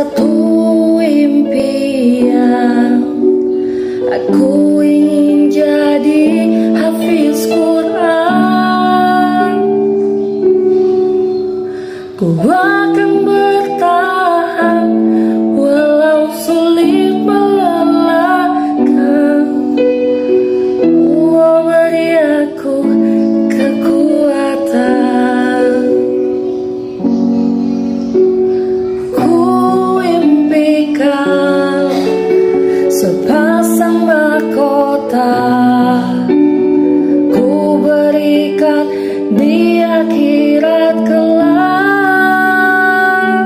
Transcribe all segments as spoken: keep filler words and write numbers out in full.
satu impian, aku ingin jadi hafiz Quran. Ku akan bertahan walau sulit melelahkan. Allah beri aku kekuatan. Ku impikan sepasang mahkota, ku berikan di akhirat kelak,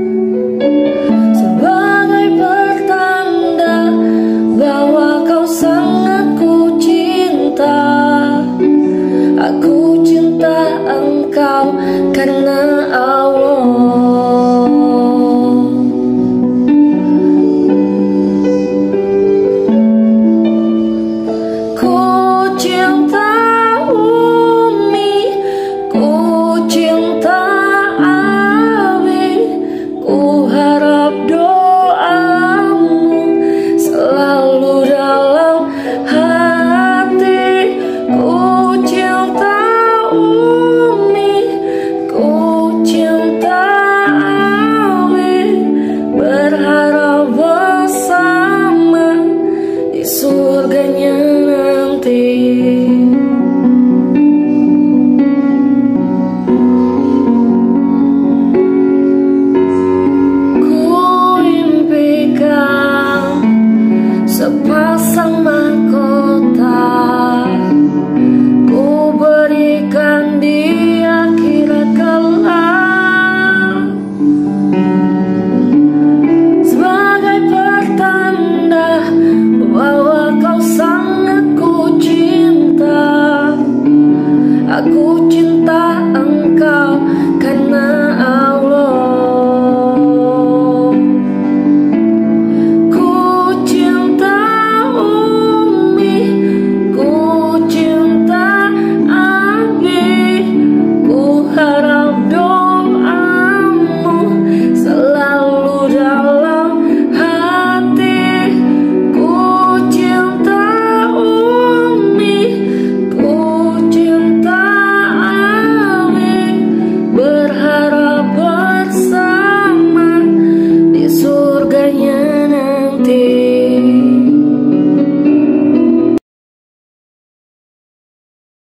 sebagai pertanda bahwa kau sangat ku cinta. Aku cinta engkau karena